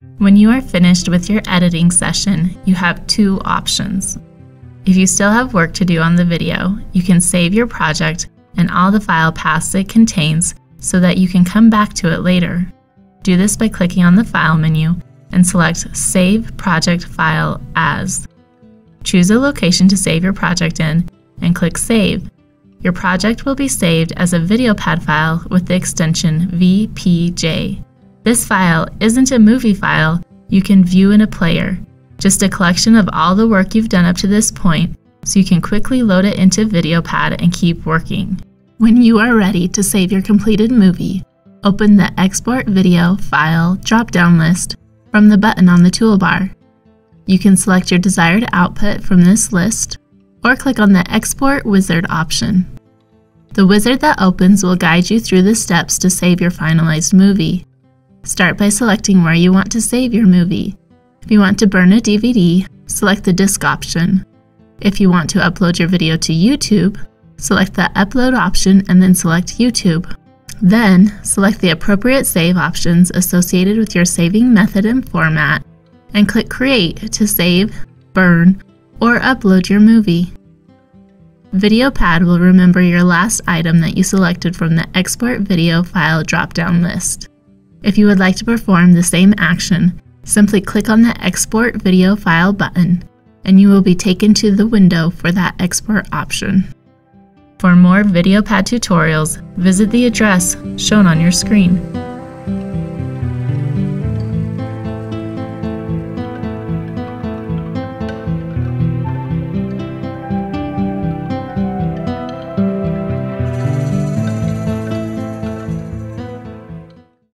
When you are finished with your editing session, you have two options. If you still have work to do on the video, you can save your project and all the file paths it contains so that you can come back to it later. Do this by clicking on the File menu and select Save Project File As. Choose a location to save your project in and click Save. Your project will be saved as a VideoPad file with the extension VPJ. This file isn't a movie file you can view in a player, just a collection of all the work you've done up to this point, so you can quickly load it into VideoPad and keep working. When you are ready to save your completed movie, open the Export Video File drop-down list from the button on the toolbar. You can select your desired output from this list, or click on the Export Wizard option. The wizard that opens will guide you through the steps to save your finalized movie. Start by selecting where you want to save your movie. If you want to burn a DVD, select the Disk option. If you want to upload your video to YouTube, select the Upload option and then select YouTube. Then, select the appropriate save options associated with your saving method and format, and click Create to save, burn, or upload your movie. VideoPad will remember your last item that you selected from the Export Video File drop-down list. If you would like to perform the same action, simply click on the Export Video File button, and you will be taken to the window for that export option. For more VideoPad tutorials, visit the address shown on your screen.